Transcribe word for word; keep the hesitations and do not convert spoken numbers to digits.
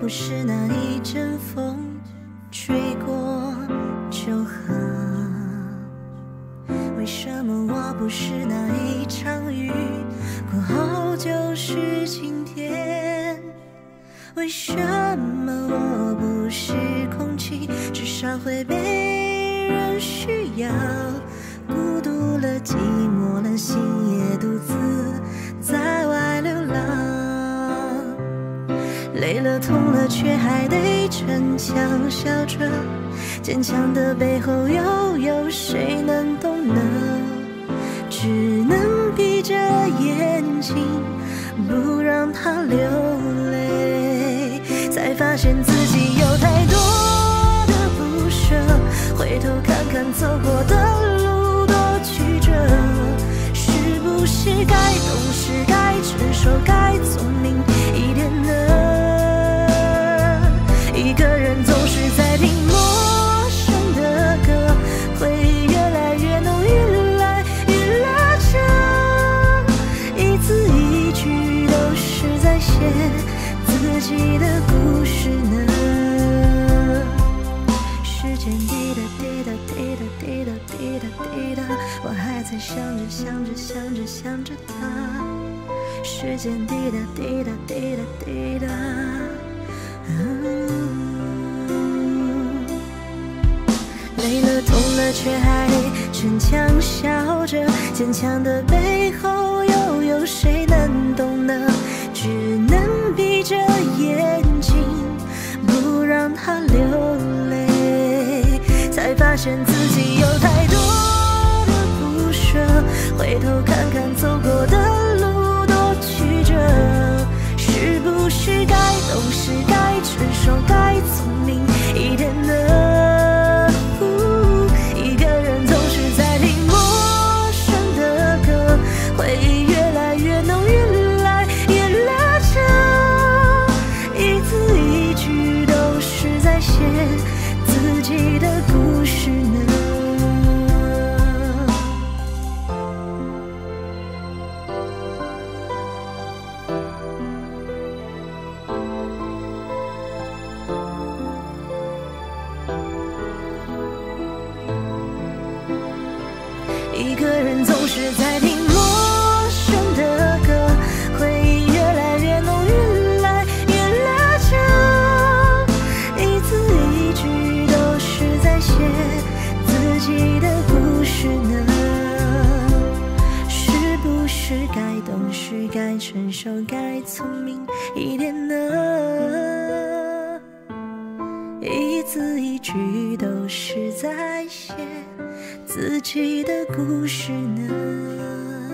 不是那一阵风吹过就好？为什么我不是那一场雨过后就是晴天？为什么我不是空气，至少会被人需要？孤独了，寂寞了，心也独自在外流浪。累了痛了，却还得逞强笑着，坚强的背后又有谁能懂呢？只能闭着眼睛，不让它流泪，才发现自己有太多的不舍。回头看看走过的路多曲折，是不是该懂事，该成熟，该聪明一点呢？一个人总是在听陌生的歌，回忆越来越浓，越来越拉扯，一字一句都是在写自己的故事呢。时间滴答滴答滴答滴答滴答滴答，我还在想着想着想着想着他。时间滴答滴答滴答滴答。嗯累了痛了，却还逞强笑着，坚强的背后又有谁能懂呢？只能闭着眼睛，不让它流泪，才发现自己有太多的不舍。回头看看走过的路多曲折，是不是该懂事，该成熟，该聪明一点呢？回忆越来越浓，越来越拉扯，一字一句都是在写自己的故事呢。一个人总是在听陌生的歌，回忆越来越浓，越来越拉扯，一字一句都是在写自己的故事呢。是不是该懂事，该成熟，该聪明一点呢？一字一句都是在写自己的故事呢。